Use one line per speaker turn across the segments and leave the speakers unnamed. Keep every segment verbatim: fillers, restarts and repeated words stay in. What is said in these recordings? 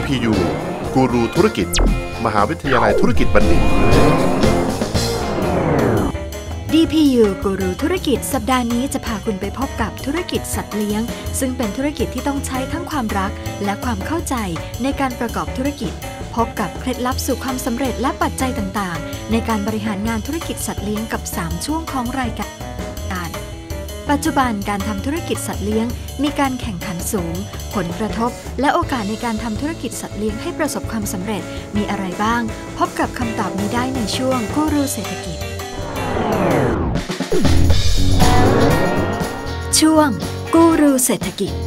พี ยู กูรูธุรกิจมหาวิทยาลัยธุรกิจบัณฑิต
ดี พี ยู กูรูธุรกิจสัปดาห์นี้จะพาคุณไปพบกับธุรกิจสัตว์เลี้ยงซึ่งเป็นธุรกิจที่ต้องใช้ทั้งความรักและความเข้าใจในการประกอบธุรกิจพบกับเคล็ดลับสู่ความสำเร็จและปัจจัยต่างๆในการบริหารงานธุรกิจสัตว์เลี้ยงกับสามช่วงของรายการปัจจุบันการทำธุรกิจสัตว์เลี้ยงมีการแข่งขันสูงผลกระทบและโอกาสในการทำธุรกิจสัตว์เลี้ยงให้ประสบความสำเร็จมีอะไรบ้างพบกับคำตอบนี้ได้ในช่วงกูรูเศรษฐกิจช่วงกูรูเศรษฐกิจ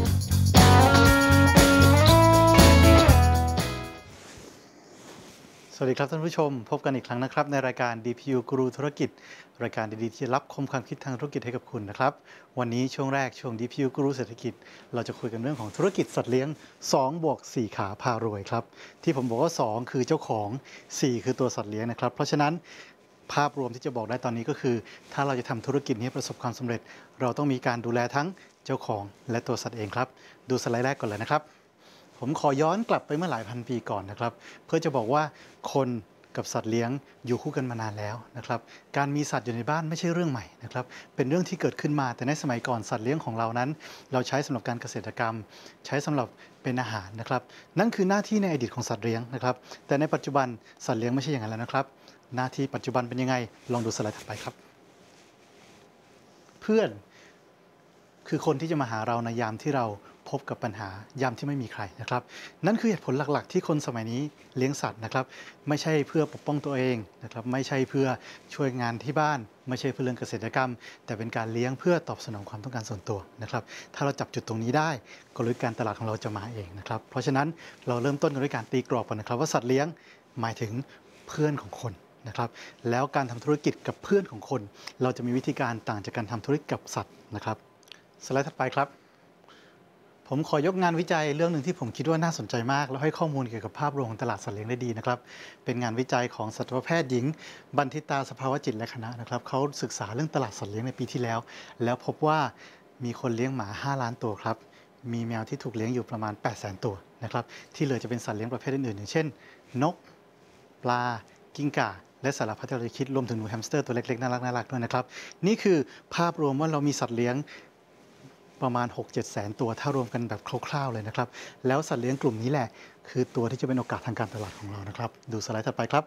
สวัสดีครับท่านผู้ชมพบกันอีกครั้งนะครับในรายการ ดี พี ยู กูรูธุรกิจรายการดีๆที่รับคมความคิดทางธุรกิจให้กับคุณนะครับวันนี้ช่วงแรกช่วง ดี พี ยู กูรูเศรษฐกิจเราจะคุยกันเรื่องของธุรกิจสัตว์เลี้ยงสองบวกสี่ขาพารวยครับที่ผมบอกว่าสองคือเจ้าของสี่คือตัวสัตว์เลี้ยงนะครับเพราะฉะนั้นภาพรวมที่จะบอกได้ตอนนี้ก็คือถ้าเราจะทำธุรกิจนี้ประสบความสำเร็จเราต้องมีการดูแลทั้งเจ้าของและตัวสัตว์เองครับดูสไลด์แรกก่อนเลยนะครับผมขอย้อนกลับไปเมื่อหลายพันปีก่อนนะครับเพื่อจะบอกว่าคนกับสัตว์เลี้ยงอยู่คู่กันมานานแล้วนะครับการมีสัตว์อยู่ในบ้านไม่ใช่เรื่องใหม่นะครับเป็นเรื่องที่เกิดขึ้นมาแต่ในสมัยก่อนสัตว์เลี้ยงของเรานั้นเราใช้สำหรับการเกษตรกรรมใช้สำหรับเป็นอาหารนะครับนั่นคือหน้าที่ในอดีตของสัตว์เลี้ยงนะครับแต่ในปัจจุบันสัตว์เลี้ยงไม่ใช่อย่างนั้นแล้วนะครับหน้าที่ปัจจุบันเป็นยังไงลองดูสไลด์ถัดไปครับเพื่อนคือคนที่จะมาหาเราในยามที่เราพบกับปัญหายามที่ไม่มีใครนะครับนั่นคือเหตุผลหลักๆที่คนสมัยนี้เลี้ยงสัตว์นะครับไม่ใช่เพื่อปกป้องตัวเองนะครับไม่ใช่เพื่อช่วยงานที่บ้านไม่ใช่เพื่อเรื่องเกษตรกรรมแต่เป็นการเลี้ยงเพื่อตอบสนองความต้องการส่วนตัวนะครับถ้าเราจับจุดตรงนี้ได้กลยุทธ์การตลาดของเราจะมาเองนะครับเพราะฉะนั้นเราเริ่มต้นด้วยการตีกรอบก่อนนะครับว่าสัตว์เลี้ยงหมายถึงเพื่อนของคนนะครับแล้วการทำธุรกิจกับเพื่อนของคนเราจะมีวิธีการต่างจากการทำธุรกิจกับสัตว์นะครับสไลด์ถัดไปครับผมขอยกงานวิจัยเรื่องหนึ่งที่ผมคิดว่าน่าสนใจมากแล้วให้ข้อมูลเกี่ยวกับภาพรวมของตลาดสัตว์เลี้ยงได้ดีนะครับเป็นงานวิจัยของสัตวแพทย์หญิงบันทิตาสภาวจิตและคณะนะครับเขาศึกษาเรื่องตลาดสัตว์เลี้ยงในปีที่แล้วแล้วพบว่ามีคนเลี้ยงหมาห้าล้านตัวครับมีแมวที่ถูกเลี้ยงอยู่ประมาณแปดแสนตัวนะครับที่เหลือจะเป็นสัตว์เลี้ยงประเภทอื่นๆอย่างเช่นนกปลากิ้งก่าและสารพัดที่เราจะคิดรวมถึงหนูแฮมสเตอร์ตัวเล็กๆน่ารักน่ารักด้วยนะครับนี่คือภาพรวมว่าเรามีสัตว์เลี้ยงประมาณ หกเจ็ด แสนตัวถ้ารวมกันแบบคร่าวๆเลยนะครับแล้วสัตว์เลี้ยงกลุ่มนี้แหละคือตัวที่จะเป็นโอกาสทางการตลาดของเรานะครับดูสไลด์ถัดไปครับ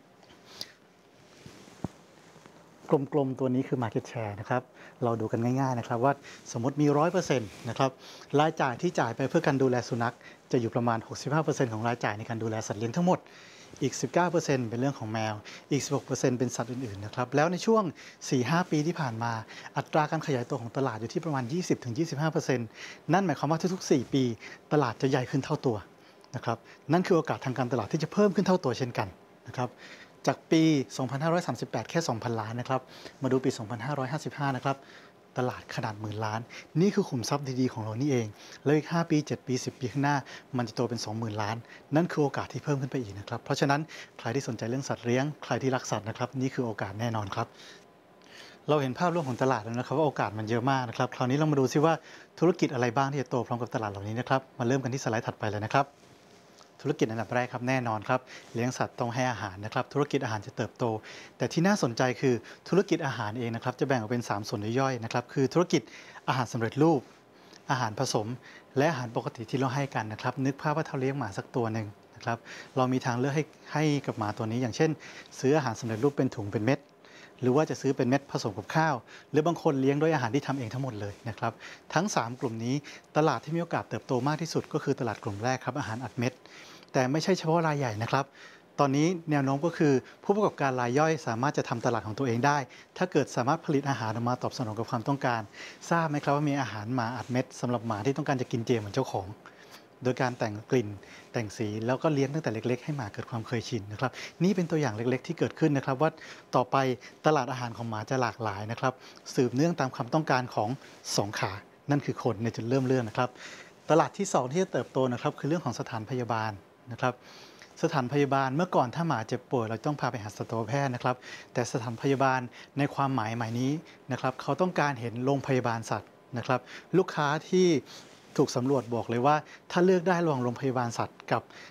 กลมๆตัวนี้คือ market share นะครับเราดูกันง่ายๆนะครับว่าสมมติมี หนึ่งร้อยเปอร์เซ็นต์ นะครับรายจ่ายที่จ่ายไปเพื่อการดูแลสุนัขจะอยู่ประมาณ หกสิบห้าเปอร์เซ็นต์ ของรายจ่ายในการดูแลสัตว์เลี้ยงทั้งหมดอีก สิบเก้าเปอร์เซ็นต์ เป็นเรื่องของแมวอีก สิบหกเปอร์เซ็นต์ เป็นสัตว์อื่นๆนะครับแล้วในช่วง สี่ห้า ปีที่ผ่านมาอัตราการขยายตัวของตลาดอยู่ที่ประมาณ ยี่สิบถึงยี่สิบห้าเปอร์เซ็นต์ นั่นหมายความว่าทุกๆสี่ปีตลาดจะใหญ่ขึ้นเท่าตัวนะครับนั่นคือโอกาสทางการตลาดที่จะเพิ่มขึ้นเท่าตัวเช่นกันนะครับจากปี สองพันห้าร้อยสามสิบแปด แค่ สองพัน ล้านนะครับมาดูปี สองพันห้าร้อยห้าสิบห้า นะครับตลาดขนาดหมื่นล้านนี่คือขุมทรัพย์ดีๆของเรานี่เองแล้วอีกห้าปีเจ็ดปีสิบปีข้างหน้ามันจะโตเป็น สองหมื่น ล้านนั่นคือโอกาสที่เพิ่มขึ้นไปอีกนะครับเพราะฉะนั้นใครที่สนใจเรื่องสัตว์เลี้ยงใครที่รักสัตว์นะครับนี่คือโอกาสแน่นอนครับเราเห็นภาพรวมของตลาดแล้วนะครับว่าโอกาสมันเยอะมากนะครับคราวนี้เรามาดูซิว่าธุรกิจอะไรบ้างที่จะโตพร้อมกับตลาดเหล่านี้นะครับมาเริ่มกันที่สไลด์ถัดไปเลยนะครับธุรกิจอันดับแรกครับแน่นอนครับเลี้ยงสัตว์ต้องให้อาหารนะครับธุรกิจอาหารจะเติบโตแต่ที่น่าสนใจคือธุรกิจอาหารเองนะครับจะแบ่งออกเป็นสามส่วนย่อยๆนะครับคือธุรกิจอาหารสำเร็จรูปอาหารผสมและอาหารปกติที่เราให้กันนะครับนึกภาพว่าเราเลี้ยงหมาสักตัวหนึ่งนะครับเรามีทางเลือกให้ให้กับหมาตัวนี้อย่างเช่นซื้ออาหารสำเร็จรูปเป็นถุงเป็นเม็ดหรือว่าจะซื้อเป็นเม็ดผสมกับข้าวหรือบางคนเลี้ยงด้วยอาหารที่ทำเองทั้งหมดเลยนะครับทั้งสามกลุ่มนี้ตลาดที่มีโอกาสเติบโตมากที่สุดก็คือตลาดกลุ่มแรกครับอาหารอัดเม็ดแต่ไม่ใช่เฉพาะรายใหญ่นะครับตอนนี้แนวโน้มก็คือผู้ประกอบการรายย่อยสามารถจะทำตลาดของตัวเองได้ถ้าเกิดสามารถผลิตอาหารออกมาตอบสนองกับความต้องการทราบไหมครับว่ามีอาหารหมาอัดเม็ดสำหรับหมาที่ต้องการจะกินเจเหมือนเจ้าของโดยการแต่งกลิ่นแต่งสีแล้วก็เลี้ยงตั้งแต่เล็กๆให้หมาเกิดความเคยชินนะครับนี่เป็นตัวอย่างเล็กๆที่เกิดขึ้นนะครับว่าต่อไปตลาดอาหารของหมาจะหลากหลายนะครับสืบเนื่องตามความต้องการของสองขานั่นคือคนในจุดเริ่มเรื่องนะครับตลาดที่สองที่จะเติบโตนะครับคือเรื่องของสถานพยาบาลนะครับสถานพยาบาลเมื่อก่อนถ้าหมาเจ็บป่วยเราต้องพาไปหาสัตวแพทย์นะครับแต่สถานพยาบาลในความหมายหมายนี้นะครับเขาต้องการเห็นโรงพยาบาลสัตว์นะครับลูกค้าที่ถูกสำรวจบอกเลยว่าถ้าเลือกได้ระหว่างโรงพยาบาลสัตว์กับ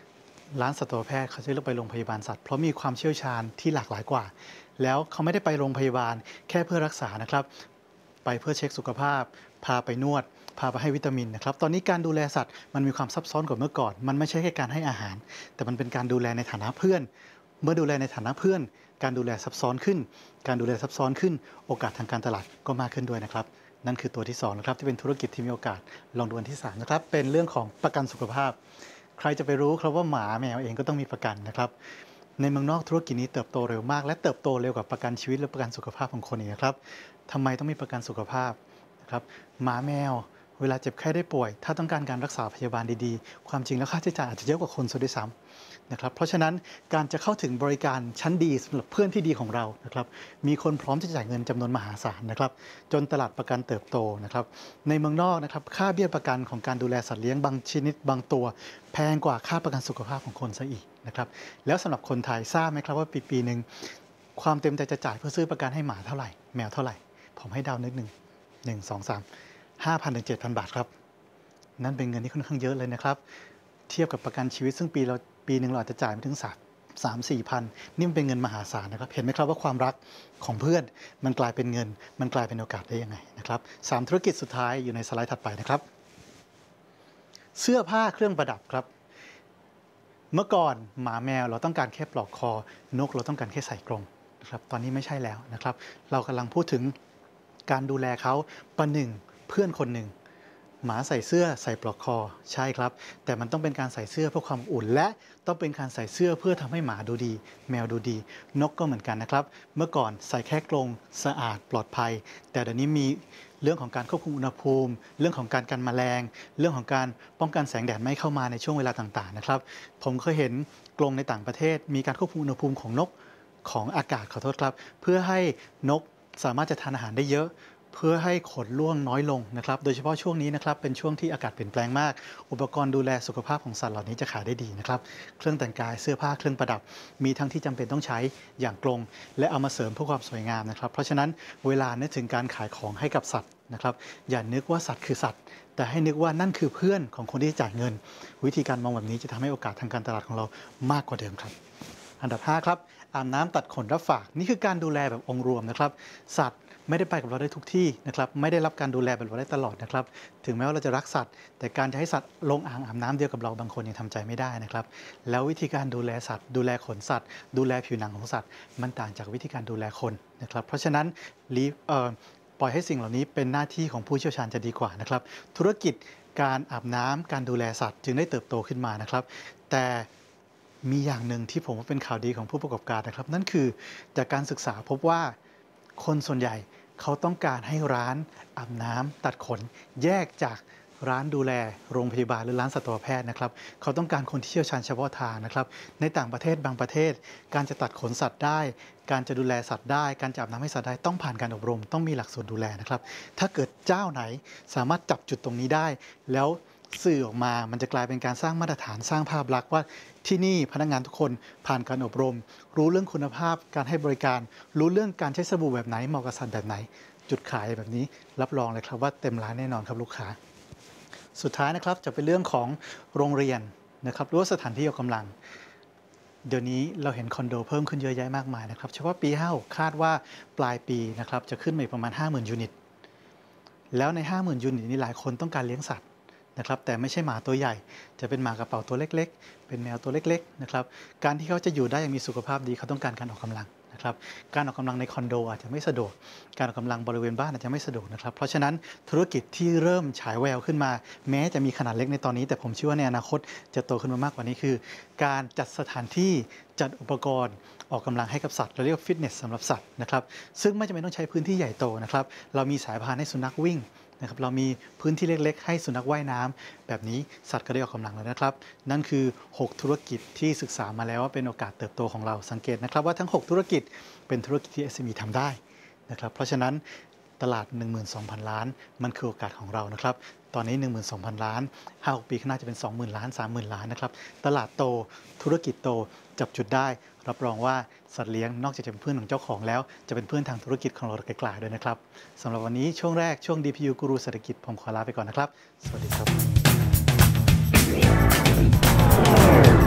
ร้านสัตวแพทย์เขาจะเลือกไปโรงพยาบาลสัตว์เพราะมีความเชี่ยวชาญที่หลากหลายกว่าแล้วเขาไม่ได้ไปโรงพยาบาลแค่เพื่อรักษานะครับไปเพื่อเช็คสุขภาพพาไปนวดพาไปให้วิตามินนะครับตอนนี้การดูแลสัตว์มันมีความซับซ้อนกว่าเมื่อก่อนมันไม่ใช่แค่การให้อาหารแต่มันเป็นการดูแลในฐานะเพื่อนเมื่อดูแลในฐานะเพื่อนการดูแลซับซ้อนขึ้นการดูแลซับซ้อนขึ้นโอกาสทางการตลาดก็มากขึ้นด้วยนะครับนั่นคือตัวที่สองนะครับที่เป็นธุรกิจที่มีโอกาสลองดูอันที่สามนะครับเป็นเรื่องของประกันสุขภาพใครจะไปรู้ครับว่าหมาแมวเองก็ต้องมีประกันนะครับในเมืองนอกธุรกิจนี้เติบโตเร็วมากและเติบโตเร็วกว่าประกันชีวิตและประกันสุขภาพของคนอีกนะครับทำไมต้องมีประกันสุขภาพนะครับหมาแมวเวลาเจ็บไข้ได้ป่วยถ้าต้องการการรักษาพยาบาลดีๆความจริงแล้วค่าใช้จ่ายอาจจะเยอะกว่าคนซะด้วยซ้ำนะครับเพราะฉะนั้นการจะเข้าถึงบริการชั้นดีสำหรับเพื่อนที่ดีของเรานะครับมีคนพร้อมที่จะจ่ายเงินจำนวนมหาศาลนะครับจนตลาดประกันเติบโตนะครับในเมืองนอกนะครับค่าเบี้ยประกันของการดูแลสัตว์เลี้ยงบางชนิดบางตัวแพงกว่าค่าประกันสุขภาพของคนซะอีกนะครับแล้วสำหรับคนไทยทราบไหมครับว่าปีปีหนึ่งความเต็มใจจะจ่ายเพื่อซื้อประกันให้หมาเท่าไหร่แมวเท่าไหร่ผมให้เดานิดหนึ่งหนึ่งสองสามห้าพันถึงเจ็ดพันบาทครับนั่นเป็นเงินที่ค่อนข้างเยอะเลยนะครับเทียบกับประกันชีวิตซึ่งปีเราปีหนึ่งเราอาจจะจ่ายไปถึงสามสามสี่พันนี่มันเป็นเงินมหาศาลนะครับเห็นไหมครับว่าความรักของเพื่อนมันกลายเป็นเงินมันกลายเป็นโอกาสได้ยังไงนะครับสามธุรกิจสุดท้ายอยู่ในสไลด์ถัดไปนะครับเสื้อผ้าเครื่องประดับครับเมื่อก่อนหมาแมวเราต้องการแค่ปลอกคอนกเราต้องการแค่ใส่กรงนะครับตอนนี้ไม่ใช่แล้วนะครับเรากำลังพูดถึงการดูแลเขาประหนึ่งเพื่อนคนหนึ่งหมาใส่เสื้อใส่ปลอกคอใช่ครับแต่มันต้องเป็นการใส่เสื้อเพื่อความอุ่นและต้องเป็นการใส่เสื้อเพื่อทำให้หมาดูดีแมวดูดีนกก็เหมือนกันนะครับเมื่อก่อนใส่แค่กรงสะอาดปลอดภัยแต่เดี๋ยวนี้มีเรื่องของการควบคุมอุณหภูมิเรื่องของการกันแมลงเรื่องของการป้องกันแสงแดดไม่เข้ามาในช่วงเวลาต่างๆนะครับผมเคยเห็นกรงในต่างประเทศมีการควบคุมอุณหภูมิของนกของอากาศขอโทษครับเพื่อให้นกสามารถจะทานอาหารได้เยอะเพื่อให้ขนร่วงน้อยลงนะครับโดยเฉพาะช่วงนี้นะครับเป็นช่วงที่อากาศเปลี่ยนแปลงมากอุปกรณ์ดูแลสุขภาพของสัตว์เหล่านี้จะขายได้ดีนะครับเครื่องแต่งกายเสื้อผ้าเครื่องประดับมีทั้งที่จำเป็นต้องใช้อย่างกรงและเอามาเสริมเพื่อความสวยงามนะครับเพราะฉะนั้นเวลานึกถึงการขายของให้กับสัตว์นะครับอย่านึกว่าสัตว์คือสัตว์แต่ให้นึกว่านั่นคือเพื่อนของคนที่จ่ายเงินวิธีการมองแบบนี้จะทำให้โอกาสทางการตลาดของเรามากกว่าเดิมครับอันดับห้าครับอาบน้ำตัดขนรับฝากนี่คือการดูแลแบบองค์รวมนะครับสัตว์ไม่ได้ไปกับเราได้ทุกที่นะครับไม่ได้รับการดูแลแบบเราได้ตลอดนะครับถึงแม้ว่าเราจะรักสัตว์แต่การจะให้สัตว์ลงอ่างอาบน้ำเดียวกับเราบางคนยังทำใจไม่ได้นะครับแล้ววิธีการดูแลสัตว์ดูแลขนสัตว์ดูแลผิวหนังของสัตว์มันต่างจากวิธีการดูแลคนนะครับเพราะฉะนั้นรีเอ่อปล่อยให้สิ่งเหล่านี้เป็นหน้าที่ของผู้เชี่ยวชาญจะดีกว่านะครับธุรกิจการอาบน้ำการดูแลสัตว์จึงได้เติบโตขึ้นมานะครับแต่มีอย่างหนึ่งที่ผมว่าเป็นข่าวดีของผู้ประกอบการนะครับนั่นคือจากการศึกษาพบว่าคนส่วนใหญ่เขาต้องการให้ร้านอาบน้ำตัดขนแยกจากร้านดูแลโรงพยาบาลหรือร้านสัตวแพทย์นะครับเขาต้องการคนที่เชี่ยวชาญเฉพาะทางนะครับในต่างประเทศบางประเทศการจะตัดขนสัตว์ได้การจะดูแลสัตว์ได้การจะอาบน้ำให้สัตว์ได้ต้องผ่านการอบรมต้องมีหลักสูตรดูแลนะครับถ้าเกิดเจ้าไหนสามารถจับจุดตรงนี้ได้แล้วสื่อออกมามันจะกลายเป็นการสร้างมาตรฐานสร้างภาพลักษณ์ว่าที่นี่พนักงานทุกคนผ่านการอบรมรู้เรื่องคุณภาพการให้บริการรู้เรื่องการใช้สบู่แบบไหนเหมาะกับสัตว์แบบไหนจุดขายแบบนี้รับรองเลยครับว่าเต็มร้านแน่นอนครับลูกค้าสุดท้ายนะครับจะเป็นเรื่องของโรงเรียนนะครับหรือว่าสถานที่ออกกำลังเดี๋ยวนี้เราเห็นคอนโดเพิ่มขึ้นเยอะแยะมากมายนะครับเฉพาะปีห้าหกคาดว่าปลายปีนะครับจะขึ้นมาประมาณ ห้าหมื่น ยูนิตแล้วใน ห้าหมื่น ยูนิตนี้หลายคนต้องการเลี้ยงสัตว์นะครับแต่ไม่ใช่หมาตัวใหญ่จะเป็นหมากระเป๋าตัวเล็กๆเป็นแมวตัวเล็กๆนะครับการที่เขาจะอยู่ได้อย่างมีสุขภาพดีเขาต้องการการออกกำลังนะครับการออกกำลังในคอนโดอาจจะไม่สะดวกการออกกำลังบริเวณบ้านอาจจะไม่สะดวกนะครับเพราะฉะนั้นธุรกิจที่เริ่มฉายแววขึ้นมาแม้จะมีขนาดเล็กในตอนนี้แต่ผมเชื่อว่าในอนาคตจะโตขึ้นมามากกว่านี้คือการจัดสถานที่จัดอุปกรณ์ออกกำลังให้กับสัตว์เราเรียกว่าฟิตเนสสำหรับสัตว์นะครับซึ่งไม่จำเป็นต้องใช้พื้นที่ใหญ่โตนะครับเรามีสายพานให้สุนัขวิ่งนะครับเรามีพื้นที่เล็กๆให้สุนัขว่ายน้ำแบบนี้สัตว์ก็ได้ออกกำลังแล้วนะครับนั่นคือหกธุรกิจที่ศึกษามาแล้วว่าเป็นโอกาสเติบโตของเราสังเกตนะครับว่าทั้งหกธุรกิจเป็นธุรกิจที่ เอส เอ็ม อี ทำได้นะครับเพราะฉะนั้นตลาด หนึ่งหมื่นสองพัน ล้านมันคือโอกาสของเรานะครับตอนนี้ หนึ่งหมื่นสองพัน ล้าน ห้าหก ปีข้างหน้าจะเป็น สองหมื่น ล้าน สามหมื่น ล้านนะครับตลาดโตธุรกิจโตจับจุดได้รับรองว่าสัตว์เลี้ยงนอกจากจะเป็นเพื่อนของเจ้าของแล้วจะเป็นเพื่อนทางธุรกิจของเราไกลๆด้วยนะครับสำหรับวันนี้ช่วงแรกช่วง ดี พี ยู กูรูเศรษฐกิจผมขอลาไปก่อนนะครับสวัสดีครับ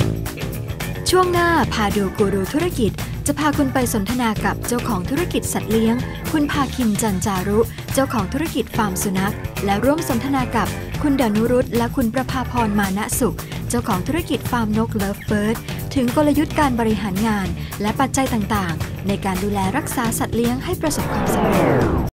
ช่วงหน้าพาดูกูรูธุรกิจจะพาคุณไปสนทนากับเจ้าของธุรกิจสัตว์เลี้ยงคุณภาคินจันจารุเจ้าของธุรกิจฟาร์มสุนัขและร่วมสนทนากับคุณดานุรุตและคุณประภาพรมานะสุขเจ้าของธุรกิจฟาร์มนกเลิฟเบิร์ดถึงกลยุทธ์การบริหารงานและปัจจัยต่างๆในการดูแลรักษาสัตว์เลี้ยงให้ประสบความสำเร็จ